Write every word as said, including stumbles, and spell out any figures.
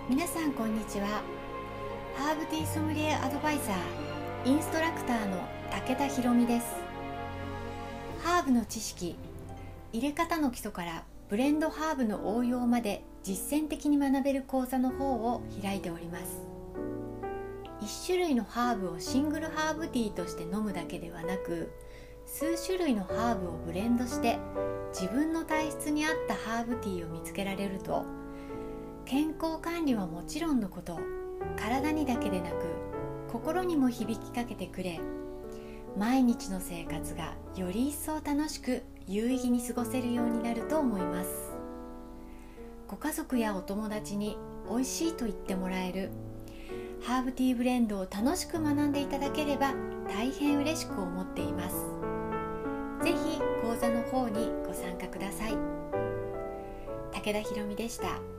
皆さんこんにちは。ハーブティーソムリエアドバイザーインストラクターの武田博美です。ハーブの知識、入れ方の基礎からブレンドハーブの応用まで実践的に学べる講座の方を開いております。一種類のハーブをシングルハーブティーとして飲むだけではなく、数種類のハーブをブレンドして自分の体質に合ったハーブティーを見つけられると、健康管理はもちろんのこと、体にだけでなく心にも響きかけてくれ、毎日の生活がより一層楽しく有意義に過ごせるようになると思います。ご家族やお友達に美味しいと言ってもらえるハーブティーブレンドを楽しく学んでいただければ大変嬉しく思っています。ぜひ講座の方にご参加ください。武田博美でした。